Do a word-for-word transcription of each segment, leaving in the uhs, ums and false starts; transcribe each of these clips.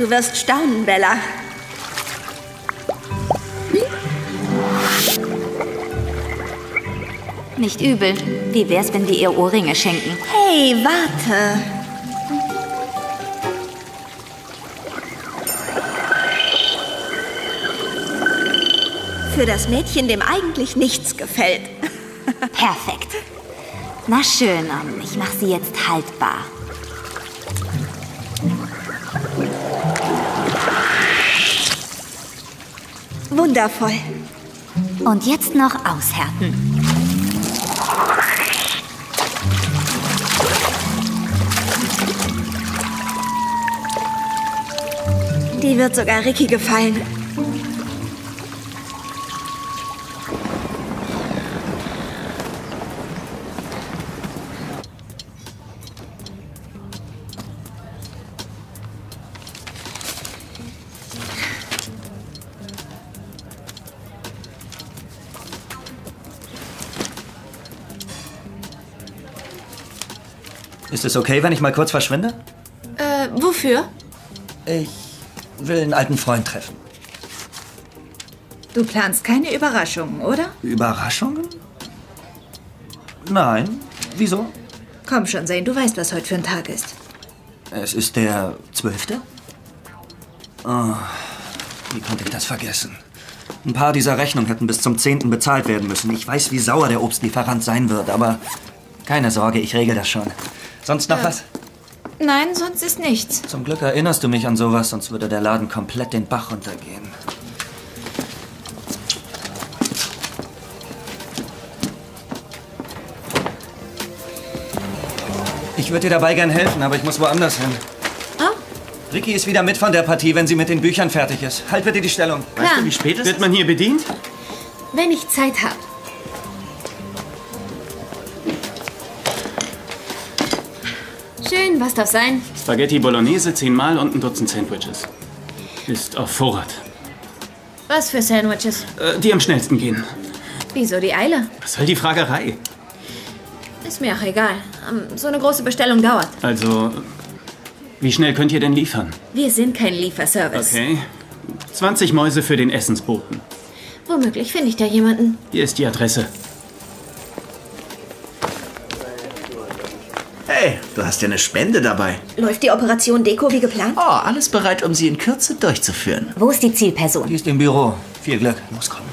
Du wirst staunen, Bella. Nicht übel. Wie wär's, wenn wir ihr Ohrringe schenken? Hey, warte. Für das Mädchen, dem eigentlich nichts gefällt. Perfekt. Na schön, ähm, ich mache sie jetzt haltbar. Wundervoll. Und jetzt noch aushärten. Die wird sogar Ricky gefallen. Ist es okay, wenn ich mal kurz verschwinde? Äh, wofür? Ich will einen alten Freund treffen. Du planst keine Überraschungen, oder? Überraschungen? Nein. Wieso? Komm schon, Zane, du weißt, was heute für ein Tag ist. Es ist der zwölfte? Oh, wie konnte ich das vergessen? Ein paar dieser Rechnungen hätten bis zum zehnten bezahlt werden müssen. Ich weiß, wie sauer der Obstlieferant sein wird, aber keine Sorge, ich regel das schon. Sonst noch Ja. was? Nein, sonst ist nichts. Zum Glück erinnerst du mich an sowas, sonst würde der Laden komplett den Bach runtergehen. Ich würde dir dabei gern helfen, aber ich muss woanders hin. Oh, Ricky ist wieder mit von der Partie, wenn sie mit den Büchern fertig ist. Halt bitte die Stellung. klar. Wie spät ist Wird man hier bedient? Wenn ich Zeit habe. Schön, was darf sein? Spaghetti Bolognese, zehnmal und ein Dutzend Sandwiches. Ist auf Vorrat. Was für Sandwiches? Äh, die am schnellsten gehen. Wieso die Eile? Was soll die Fragerei? Ist mir auch egal. Ähm, So eine große Bestellung dauert. Also, wie schnell könnt ihr denn liefern? Wir sind kein Lieferservice. Okay. zwanzig Mäuse für den Essensboten. Womöglich finde ich da jemanden. Hier ist die Adresse. Hey, du hast ja eine Spende dabei. Läuft die Operation Deko wie geplant? Oh, alles bereit, um sie in Kürze durchzuführen. Wo ist die Zielperson? Die ist im Büro. Viel Glück. Los, komm.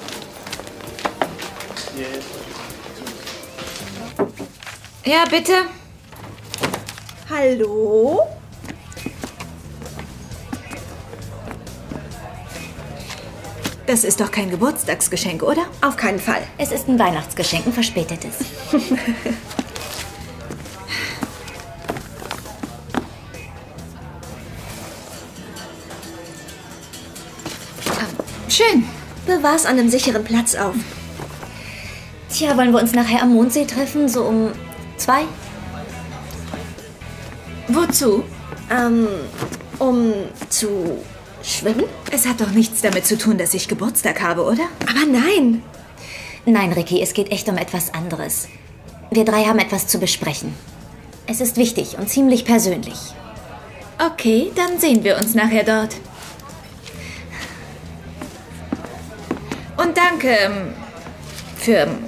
Ja, bitte? Hallo? Das ist doch kein Geburtstagsgeschenk, oder? Auf keinen Fall. Es ist ein Weihnachtsgeschenk, ein verspätetes. Schön. Bewahr's an einem sicheren Platz auf. Tja, wollen wir uns nachher am Mondsee treffen, so um zwei? Wozu? Ähm, um zu schwimmen? Es hat doch nichts damit zu tun, dass ich Geburtstag habe, oder? Aber nein. Nein, Ricky, es geht echt um etwas anderes. Wir drei haben etwas zu besprechen. Es ist wichtig und ziemlich persönlich. Okay, dann sehen wir uns nachher dort. Und danke ähm, für... ähm,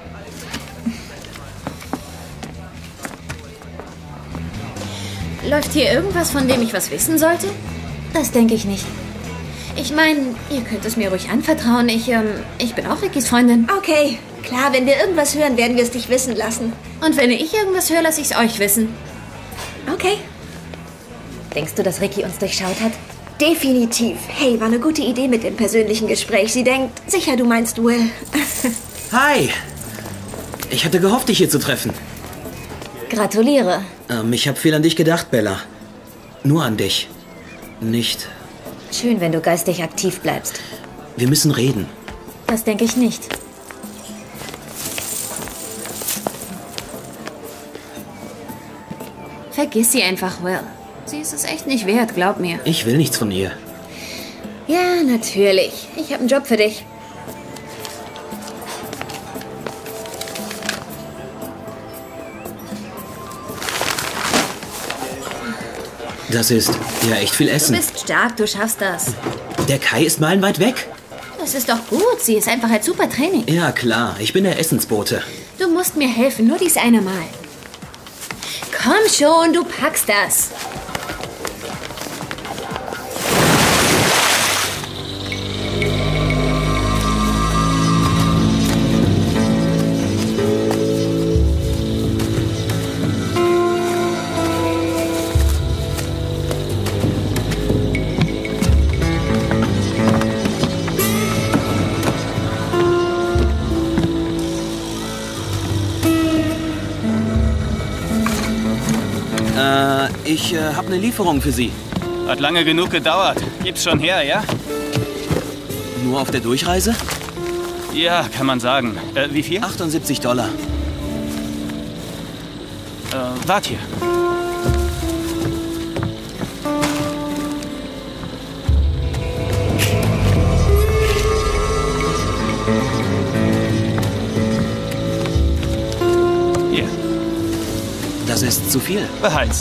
Läuft hier irgendwas, von dem ich was wissen sollte? Das denke ich nicht. Ich meine, ihr könnt es mir ruhig anvertrauen. Ich, ähm, ich bin auch Rickys Freundin. Okay, klar, wenn wir irgendwas hören, werden wir es dich wissen lassen. Und wenn ich irgendwas höre, lasse ich es euch wissen. Okay. Denkst du, dass Ricky uns durchschaut hat? Definitiv. Hey, war eine gute Idee mit dem persönlichen Gespräch. Sie denkt, sicher, du meinst Will. Hi. Ich hatte gehofft, dich hier zu treffen. Gratuliere. Ähm, ich habe viel an dich gedacht, Bella. Nur an dich. Nicht. Schön, wenn du geistig aktiv bleibst. Wir müssen reden. Das denke ich nicht. Vergiss sie einfach, Will. Sie ist es echt nicht wert, glaub mir. Ich will nichts von ihr. Ja, natürlich. Ich habe einen Job für dich. Das ist ja echt viel Du Essen. bist stark, du schaffst das. Der Kai ist meilenweit weg. Das ist doch gut. Sie ist einfach ein super Training. Ja, klar. Ich bin der Essensbote. Du musst mir helfen, nur dies eine Mal. Komm schon, du packst das. Ich äh, habe eine Lieferung für Sie. Hat lange genug gedauert. Gib's schon her, ja? Nur auf der Durchreise? Ja, kann man sagen. Äh, wie viel? achtundsiebzig Dollar. Äh, wart hier. Hier. Das ist zu viel. Behalt's.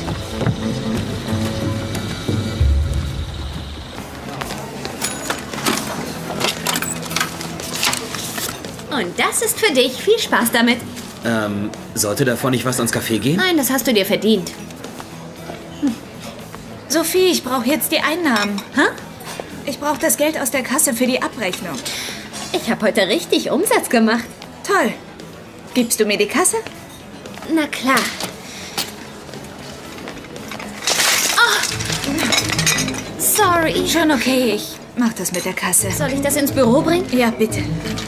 Und das ist für dich. Viel Spaß damit. Ähm, sollte davon nicht was ans Café gehen? Nein, das hast du dir verdient. Hm. Sophie, ich brauche jetzt die Einnahmen. Hä? Ich brauche das Geld aus der Kasse für die Abrechnung. Ich habe heute richtig Umsatz gemacht. Toll. Gibst du mir die Kasse? Na klar. Oh. Sorry. Schon okay, ich mach das mit der Kasse. Soll ich das ins Büro bringen? Ja, bitte.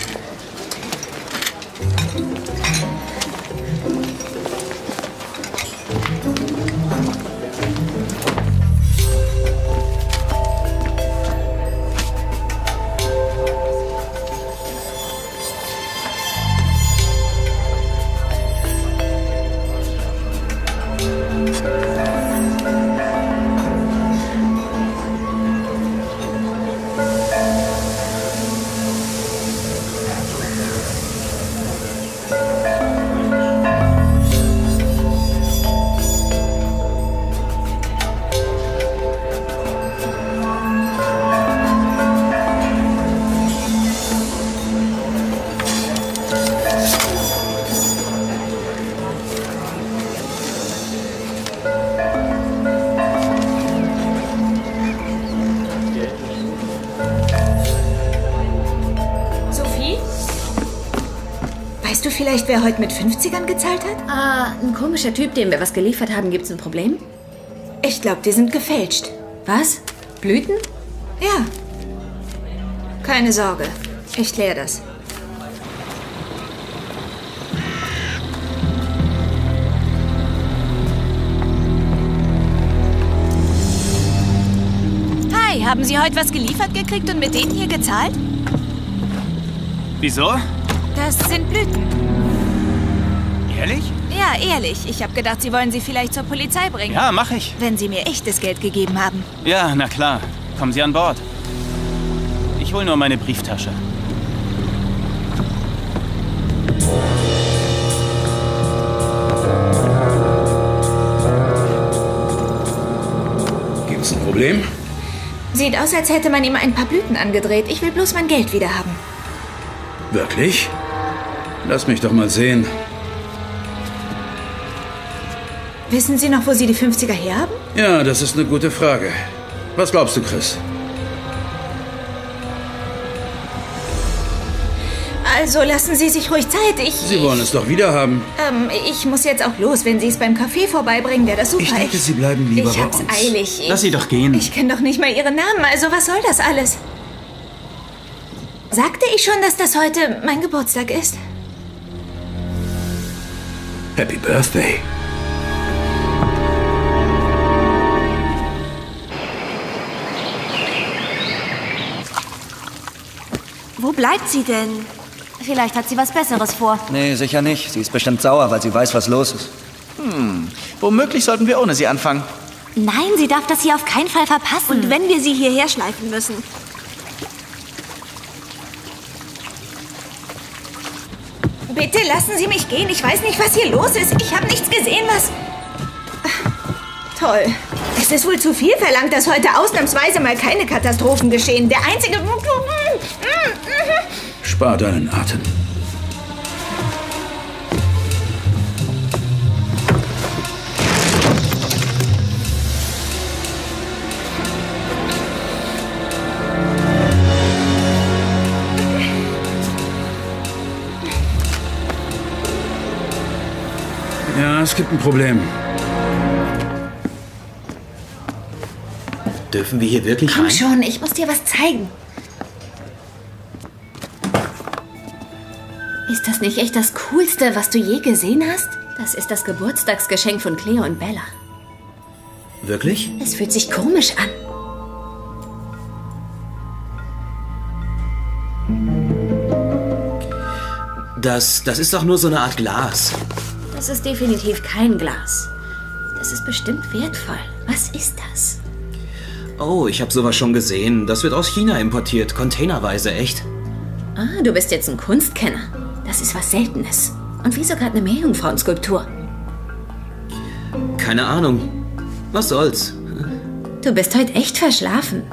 Weißt du vielleicht, wer heute mit fünfzigern gezahlt hat? Ah, ein komischer Typ, dem wir was geliefert haben. Gibt's ein Problem? Ich glaube, die sind gefälscht. Was? Blüten? Ja. Keine Sorge. Ich kläre das. Hi, haben Sie heute was geliefert gekriegt und mit denen hier gezahlt? Wieso? Das sind Blüten. Ehrlich? Ja, ehrlich. Ich habe gedacht, Sie wollen sie vielleicht zur Polizei bringen. Ja, mach ich. Wenn Sie mir echtes Geld gegeben haben. Ja, na klar. Kommen Sie an Bord. Ich hol nur meine Brieftasche. Gibt's ein Problem? Sieht aus, als hätte man ihm ein paar Blüten angedreht. Ich will bloß mein Geld wieder haben. Wirklich? Lass mich doch mal sehen. Wissen Sie noch, wo Sie die fünfziger herhaben? Ja, das ist eine gute Frage. Was glaubst du, Chris? Also lassen Sie sich ruhig Zeit. Ich... Sie wollen es doch wieder haben. Ähm, ich muss jetzt auch los. Wenn Sie es beim Café vorbeibringen, wäre das super. Ich denke, Sie bleiben lieber ich bei hab's uns. eilig. Ich, Lass sie doch gehen. Ich kenne doch nicht mal Ihren Namen. Also was soll das alles? Sagte ich schon, dass das heute mein Geburtstag ist? Happy Birthday. Wo bleibt sie denn? Vielleicht hat sie was Besseres vor. Nee, sicher nicht. Sie ist bestimmt sauer, weil sie weiß, was los ist. Hm, womöglich sollten wir ohne sie anfangen. Nein, sie darf das hier auf keinen Fall verpassen. Und wenn wir sie hierher schleifen müssen? Bitte lassen Sie mich gehen. Ich weiß nicht, was hier los ist. Ich habe nichts gesehen, was... Toll. Es ist wohl zu viel verlangt, dass heute ausnahmsweise mal keine Katastrophen geschehen. Der einzige... Spar deinen Atem. Ja, es gibt ein Problem. Dürfen wir hier wirklich Komm rein? schon, ich muss dir was zeigen. Ist das nicht echt das Coolste, was du je gesehen hast? Das ist das Geburtstagsgeschenk von Cleo und Bella. Wirklich? Es fühlt sich komisch an. Das, das ist doch nur so eine Art Glas. Das ist definitiv kein Glas. Das ist bestimmt wertvoll. Was ist das? Oh, ich habe sowas schon gesehen. Das wird aus China importiert, containerweise, echt. Ah, du bist jetzt ein Kunstkenner. Das ist was Seltenes. Und wieso gerade eine Meerjungfrauenskulptur? Keine Ahnung. Was soll's? Du bist heute echt verschlafen.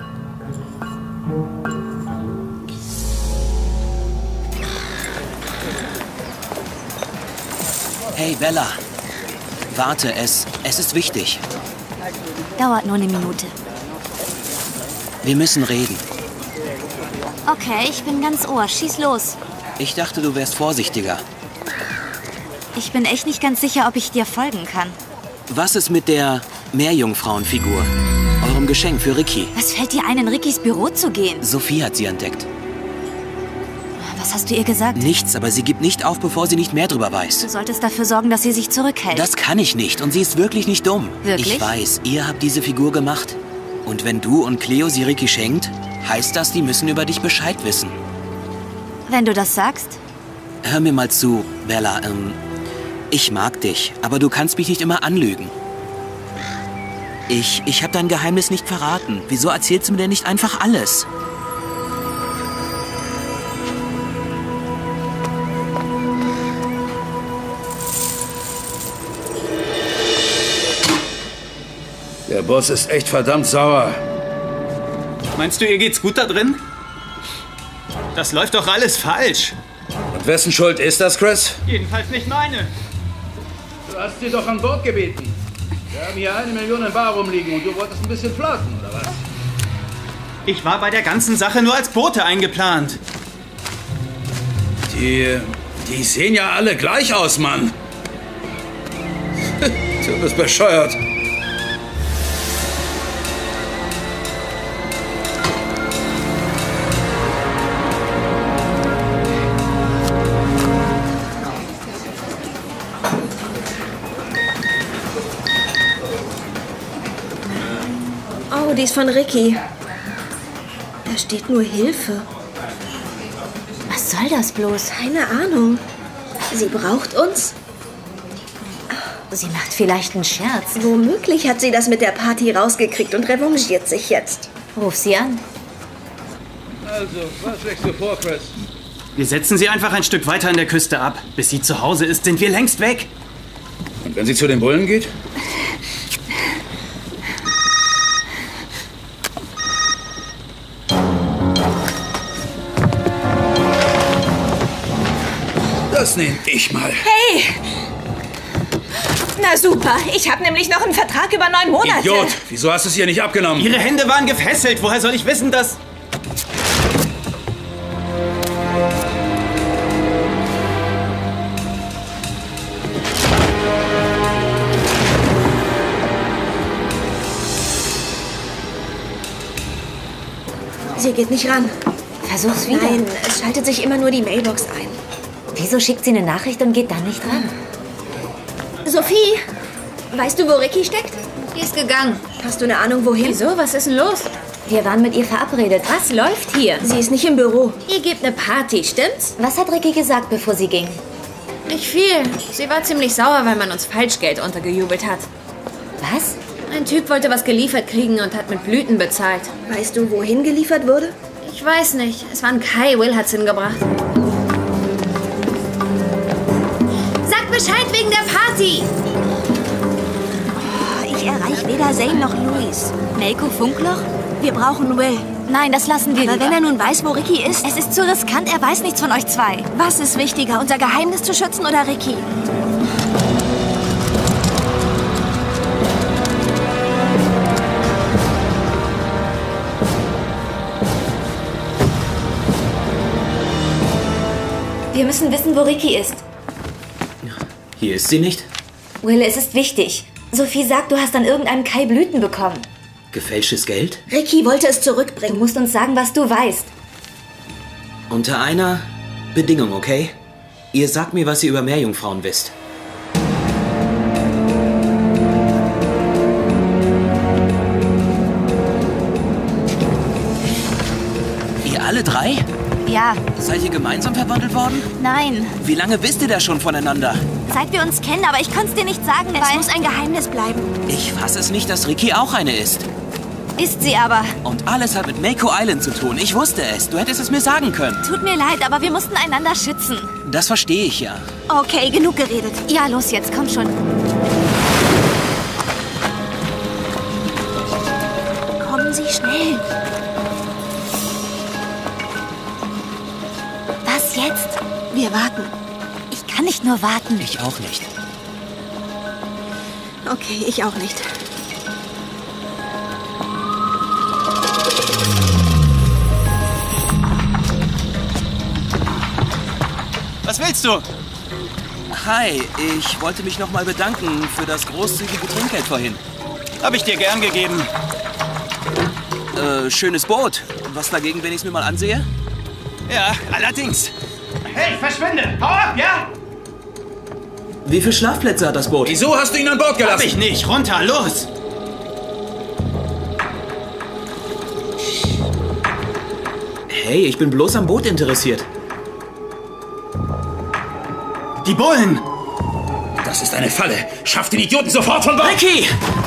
Hey, Bella. Warte, es, es ist wichtig. Dauert nur eine Minute. Wir müssen reden. Okay, ich bin ganz Ohr. Schieß los. Ich dachte, du wärst vorsichtiger. Ich bin echt nicht ganz sicher, ob ich dir folgen kann. Was ist mit der Meerjungfrauenfigur? Eurem Geschenk für Ricky. Was fällt dir ein, in Rickys Büro zu gehen? Sophie hat sie entdeckt. Was hast du ihr gesagt? Nichts, aber sie gibt nicht auf, bevor sie nicht mehr drüber weiß. Du solltest dafür sorgen, dass sie sich zurückhält. Das kann ich nicht und sie ist wirklich nicht dumm. Wirklich? Ich weiß, ihr habt diese Figur gemacht. Und wenn du und Cleo sie Ricky schenkt, heißt das, die müssen über dich Bescheid wissen. Wenn du das sagst. Hör mir mal zu, Bella. Ähm, ich mag dich, aber du kannst mich nicht immer anlügen. Ich, ich habe dein Geheimnis nicht verraten. Wieso erzählst du mir denn nicht einfach alles? Der Boss ist echt verdammt sauer. Meinst du, ihr geht's gut da drin? Das läuft doch alles falsch. Und wessen Schuld ist das, Chris? Jedenfalls nicht meine. Du hast sie doch an Bord gebeten. Wir haben hier eine Million in Bar rumliegen und du wolltest ein bisschen flirten, oder was? Ich war bei der ganzen Sache nur als Bote eingeplant. Die, die sehen ja alle gleich aus, Mann. Du bist bescheuert. Oh, die ist von Ricky. Da steht nur Hilfe. Was soll das bloß? Keine Ahnung. Sie braucht uns? Sie macht vielleicht einen Scherz. Womöglich hat sie das mit der Party rausgekriegt und revanchiert sich jetzt. Ruf sie an. Also, was schlägst du vor, Chris? Wir setzen sie einfach ein Stück weiter an der Küste ab. Bis sie zu Hause ist, sind wir längst weg. Und wenn sie zu den Bullen geht? Das nehme ich mal. Hey! Na super, ich habe nämlich noch einen Vertrag über neun Monate. Idiot! Wieso hast du es ihr nicht abgenommen? Ihre Hände waren gefesselt. Woher soll ich wissen, dass... Sie geht nicht ran. Versuch's wieder. Nein, es schaltet sich immer nur die Mailbox ein. Wieso schickt sie eine Nachricht und geht dann nicht ran? Sophie, weißt du, wo Ricky steckt? Die ist gegangen. Hast du eine Ahnung, wohin? Wieso? Was ist denn los? Wir waren mit ihr verabredet. Was läuft hier? Sie ist nicht im Büro. Ihr gebt eine Party, stimmt's? Was hat Ricky gesagt, bevor sie ging? Nicht viel. Sie war ziemlich sauer, weil man uns Falschgeld untergejubelt hat. Was? Ein Typ wollte was geliefert kriegen und hat mit Blüten bezahlt. Weißt du, wohin geliefert wurde? Ich weiß nicht. Es war ein Kai. Will hat's hingebracht. Sag Bescheid wegen der Party! Ich erreiche weder weder Zane noch Louis. Mako Funkloch? Wir brauchen Will. Nein, das lassen wir Aber lieber. wenn er nun weiß, wo Ricky ist... Es ist zu riskant, er weiß nichts von euch zwei. Was ist wichtiger, unser Geheimnis zu schützen oder Ricky? Wir müssen wissen, wo Ricky ist. Hier ist sie nicht. Will, es ist wichtig. Sophie sagt, du hast an irgendeinem Kai Blüten bekommen. Gefälschtes Geld? Ricky wollte es Du zurückbringen. musst uns sagen, was du weißt. Unter einer Bedingung, okay? Ihr sagt mir, was ihr über Meerjungfrauen wisst. Ihr alle drei? Ja, Seid ihr gemeinsam verwandelt worden? nein. Wie lange wisst ihr da schon voneinander? Seit wir uns kennen, aber ich konnte es dir nicht sagen, Es weil... muss ein Geheimnis bleiben. Ich fasse es nicht, dass Ricky auch eine ist. Ist sie aber. Und alles hat mit Mako Island zu tun. Ich wusste es. Du hättest es mir sagen können. Tut mir leid, aber wir mussten einander schützen. Das verstehe ich ja. Okay, genug geredet. Ja, los jetzt, komm schon. Kommen Sie schnell. Was jetzt? Wir warten. Ich kann nicht nur warten. Ich auch nicht. Okay, ich auch nicht. Was willst du? Hi, ich wollte mich nochmal bedanken für das großzügige Trinkgeld vorhin. Hab ich dir gern gegeben. Äh, schönes Boot. Was dagegen, wenn ich es mir mal ansehe? Ja, allerdings. Hey, verschwinde! Hau ab, ja? Wie viele Schlafplätze hat das Boot? Wieso hast du ihn an Bord Hab gelassen? ich nicht. Runter, los! Hey, ich bin bloß am Boot interessiert. Die Bullen! Das ist eine Falle. Schaff den Idioten sofort von Bord! Ricky!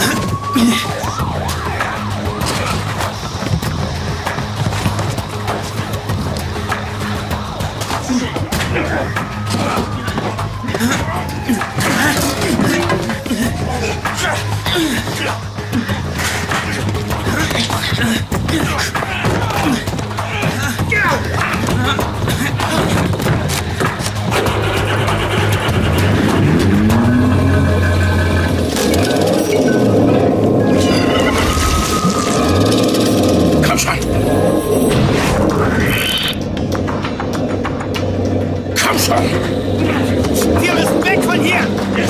Komm schon! Komm schon! Wir müssen weg von hier!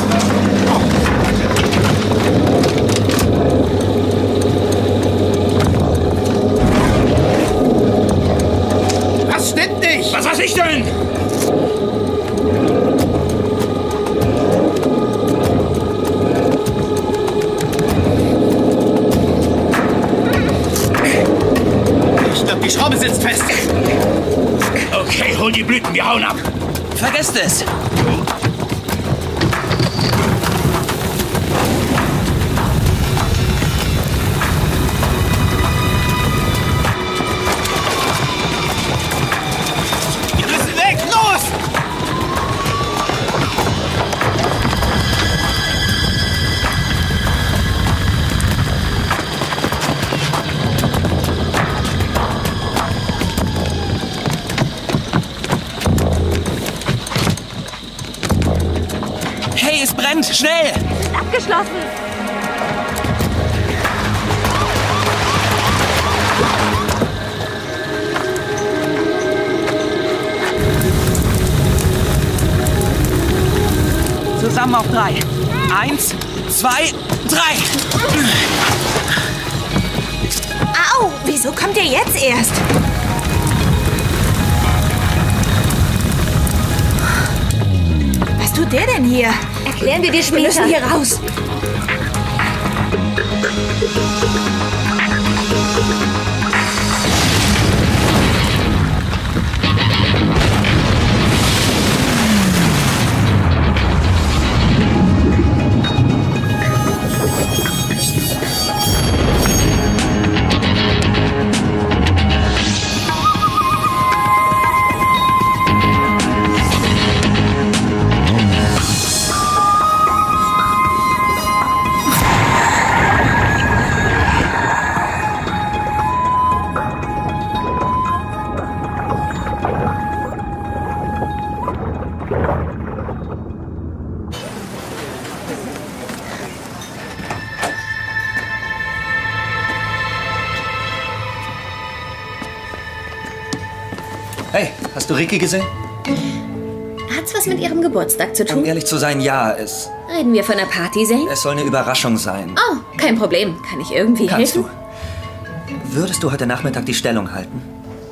Was stimmt nicht? Was weiß ich denn? Ich glaube, die Schraube sitzt fest. Okay, hol die Blüten, wir hauen ab. Vergesst es! Wir müssen weg! Los! Hey, es brennt! Schnell! Abgeschlossen. Zusammen auf drei. Eins, zwei, drei! Au! Wieso kommt ihr jetzt erst? Was tut der denn hier? Erklären wir dir Wir später. müssen hier raus. Hey, hast du Ricky gesehen? Hat's was mit ihrem Geburtstag zu tun? Um ehrlich zu sein, ja. Es, Reden wir von einer Party, Zane? es soll eine Überraschung sein. Oh, kein Problem. Kann ich irgendwie Kannst helfen? du? Würdest du heute Nachmittag die Stellung halten?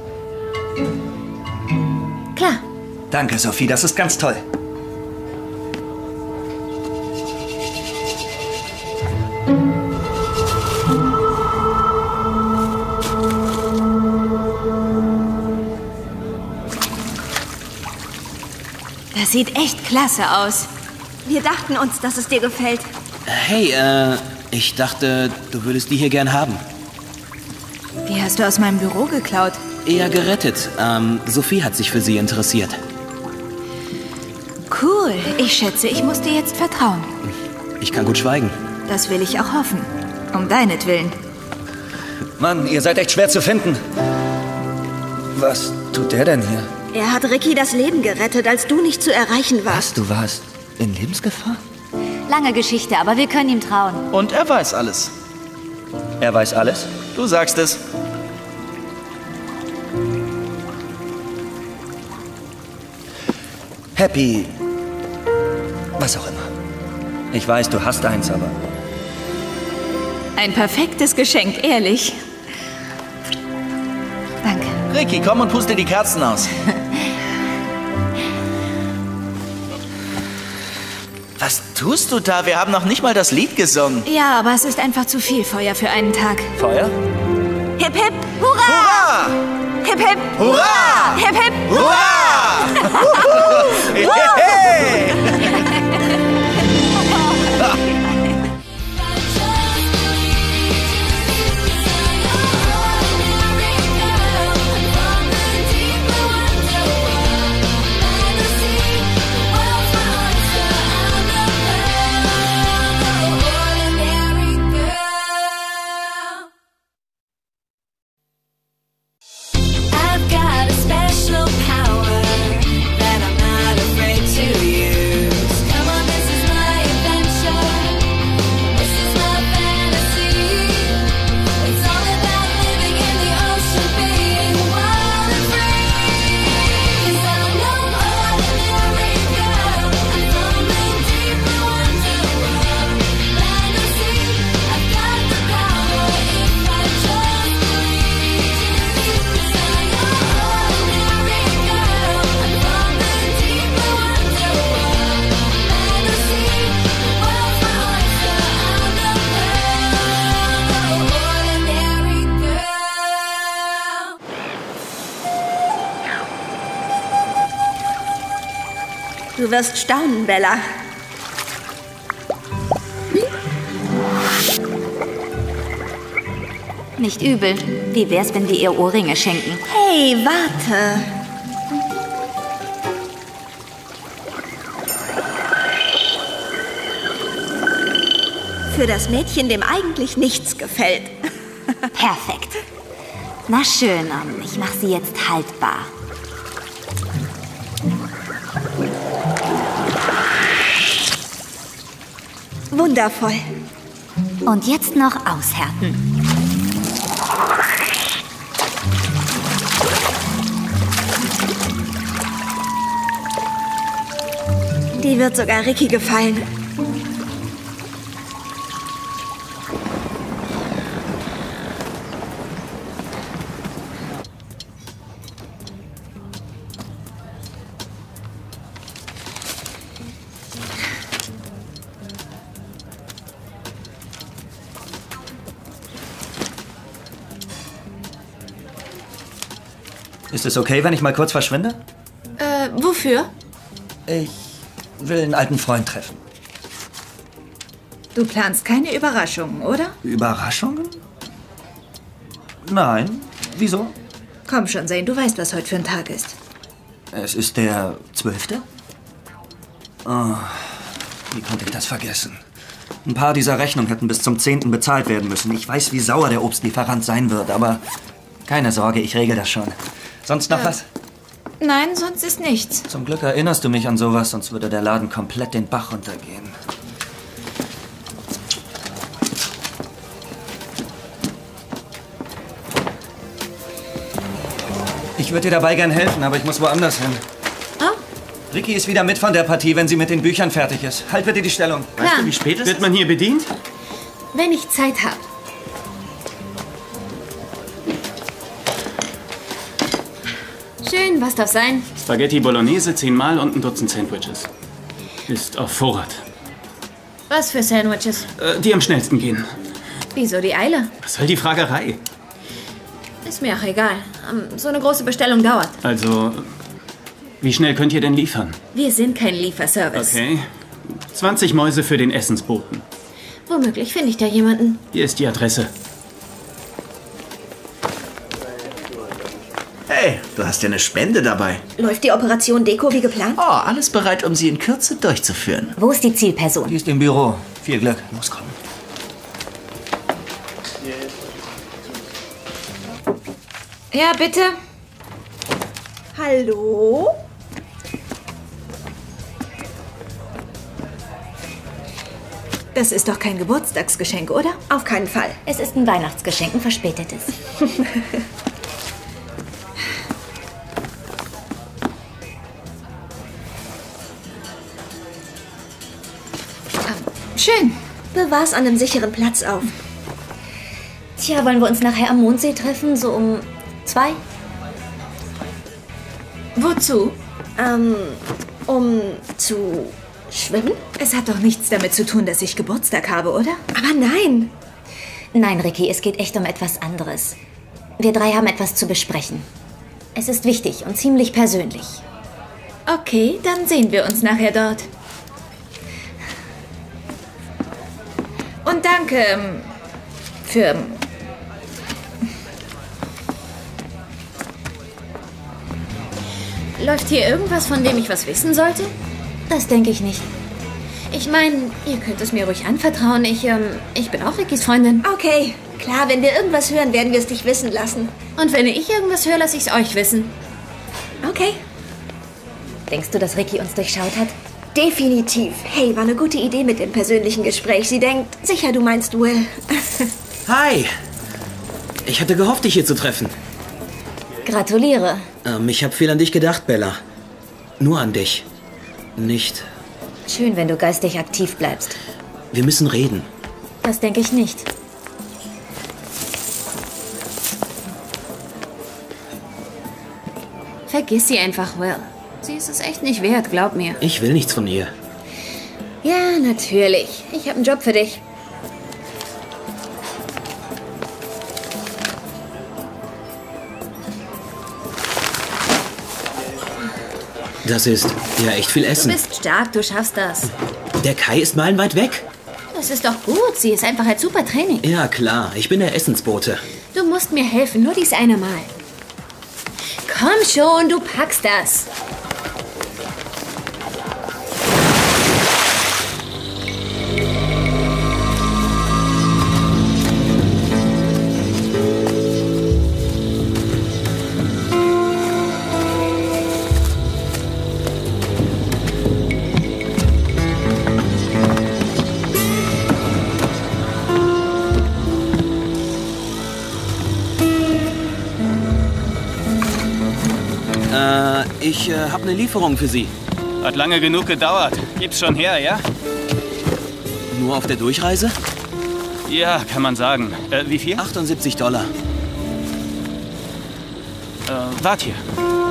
Klar. Danke, Sophie. Das ist ganz toll. Das sieht echt klasse aus. Wir dachten uns, dass es dir gefällt. Hey, äh, ich dachte, du würdest die hier gern haben. Die hast du aus meinem Büro geklaut. Eher gerettet. Ähm, Sophie hat sich für sie interessiert. Cool. Ich schätze, ich muss dir jetzt vertrauen. Ich kann gut schweigen. Das will ich auch hoffen. Um deinetwillen. Mann, ihr seid echt schwer zu finden. Was tut der denn hier? Er hat Ricky das Leben gerettet, als du nicht zu erreichen warst. Was, du warst in Lebensgefahr? Lange Geschichte, aber wir können ihm trauen. Und er weiß alles. Er weiß alles? Du sagst es. Happy. Was auch immer. Ich weiß, du hast eins, aber... Ein perfektes Geschenk, ehrlich. Danke. Ricky, komm und puste die Kerzen aus. Was tust du da? Wir haben noch nicht mal das Lied gesungen. Ja, aber es ist einfach zu viel Feuer für einen Tag. Feuer? Hip, hip, hurra! Hurra! Hip, hip, Hurra! Hip, hip, Hurra! Hey! Du wirst staunen, Bella. Nicht übel. Wie wär's, wenn wir ihr Ohrringe schenken? Hey, warte. Für das Mädchen, dem eigentlich nichts gefällt. Perfekt. Na schön, ähm, ich mach sie jetzt haltbar. Wundervoll. Und jetzt noch aushärten. Die wird sogar Ricky gefallen. Ist es okay, wenn ich mal kurz verschwinde? Äh, wofür? Ich will einen alten Freund treffen. Du planst keine Überraschungen, oder? Überraschungen? Nein. Wieso? Komm schon, Zane, du weißt, was heute für ein Tag ist. Es ist der zwölfte? Oh, wie konnte ich das vergessen? Ein paar dieser Rechnungen hätten bis zum zehnten bezahlt werden müssen. Ich weiß, wie sauer der Obstlieferant sein wird, aber keine Sorge, ich regel das schon. Sonst noch äh, was? Nein, sonst ist nichts. Zum Glück erinnerst du mich an sowas, sonst würde der Laden komplett den Bach runtergehen. Ich Ich würde dir dabei gern helfen, aber ich muss woanders hin. Oh? Ricky ist wieder mit von der Partie, wenn sie mit den Büchern fertig ist. Halt bitte die Stellung. Klar. Weißt du, wie spät es Wird ist? man hier bedient? Wenn ich Zeit habe. Schön, was darf sein? Spaghetti Bolognese zehnmal und ein Dutzend Sandwiches. Ist auf Vorrat. Was für Sandwiches? Äh, die am schnellsten gehen. Wieso die Eile? Was soll die Fragerei? Ist mir auch egal. Ähm, So eine große Bestellung dauert. Also, wie schnell könnt ihr denn liefern? Wir sind kein Lieferservice. Okay. zwanzig Mäuse für den Essensboten. Womöglich finde ich da jemanden. Hier ist die Adresse. Hey, du hast ja eine Spende dabei. Läuft die Operation Deko wie geplant? Oh, alles bereit, um sie in Kürze durchzuführen. Wo ist die Zielperson? Die ist im Büro. Viel Glück. Los, komm. Ja, bitte. Hallo? Das ist doch kein Geburtstagsgeschenk, oder? Auf keinen Fall. Es ist ein Weihnachtsgeschenk, ein verspätetes. Schön. Bewahr's an einem sicheren Platz auf. Tja, wollen wir uns nachher am Mondsee treffen, so um zwei? Wozu? Ähm, um zu schwimmen? Es hat doch nichts damit zu tun, dass ich Geburtstag habe, oder? Aber nein. Nein, Ricky, es geht echt um etwas anderes. Wir drei haben etwas zu besprechen. Es ist wichtig und ziemlich persönlich. Okay, dann sehen wir uns nachher dort. Und danke ähm, für... ähm, Läuft hier irgendwas, von dem ich was wissen sollte? Das denke ich nicht. Ich meine, ihr könnt es mir ruhig anvertrauen. Ich, ähm, ich bin auch Rickys Freundin. Okay, klar, wenn wir irgendwas hören, werden wir es dich wissen lassen. Und wenn ich irgendwas höre, lasse ich es euch wissen. Okay. Denkst du, dass Ricky uns durchschaut hat? Definitiv. Hey, war eine gute Idee mit dem persönlichen Gespräch. Sie denkt, sicher, du meinst Will. Hi. Ich hatte gehofft, dich hier zu treffen. Gratuliere. Ähm, ich habe viel an dich gedacht, Bella. Nur an dich. Nicht. Schön, wenn du geistig aktiv bleibst. Wir müssen reden. Das denke ich nicht. Vergiss sie einfach, Will. Sie ist es echt nicht wert, glaub mir. Ich will nichts von ihr. Ja, natürlich. Ich habe einen Job für dich. Das ist ja echt viel Du Essen. bist stark, du schaffst das. Der Kai ist meilenweit weg. Das ist doch gut. Sie ist einfach als super Training. Ja, klar. Ich bin der Essensbote. Du musst mir helfen, nur dies eine Mal. Komm schon, du packst das. Äh, ich äh, habe eine Lieferung für Sie. Hat lange genug gedauert. Gib's schon her, ja? Nur auf der Durchreise? Ja, kann man sagen. Äh, wie viel? achtundsiebzig Dollar. Äh, wart hier.